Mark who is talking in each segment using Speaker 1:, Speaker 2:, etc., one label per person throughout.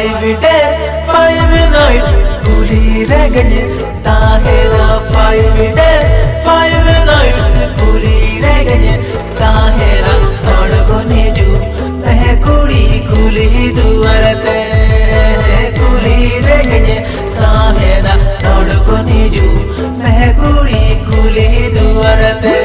Speaker 1: 5 days 5 nights kuli reh gaye tahera 5 days 5 nights kuli reh gaye tahera todgo niju meh kuri kuli duarate kuli reh gaye tahera todgo niju meh kuri kuli duarate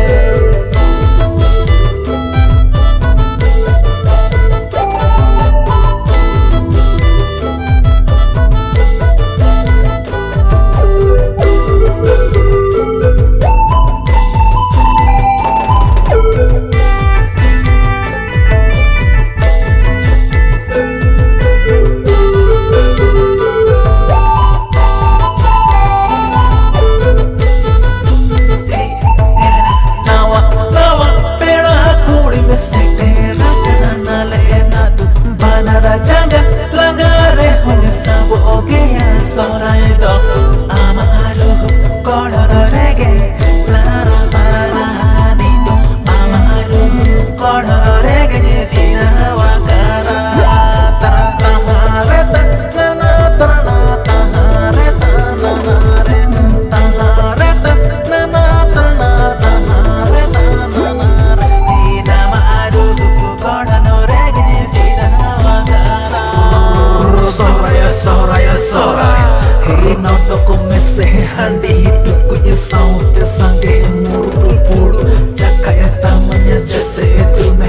Speaker 1: handi hidupku je saute sange murdu pulu cakaya tamanya dese etune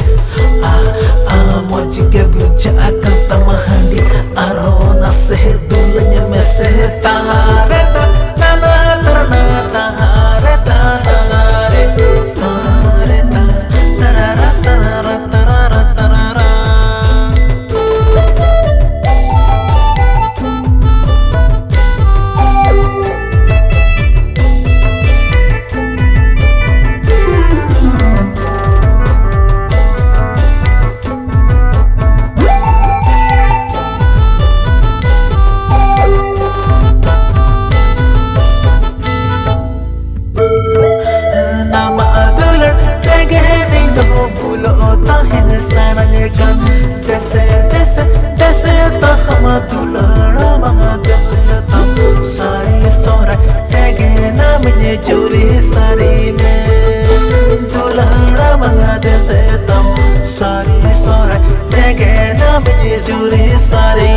Speaker 1: moji ge buja akan tama handi arona sehedulnya mese tahare tana tana tahare tanare tahare tarara tarara tarara tarara Juri sari में दुल्हड़ा मंगा दे से तुम सारी सोरे देगे ना मुझे jury सारी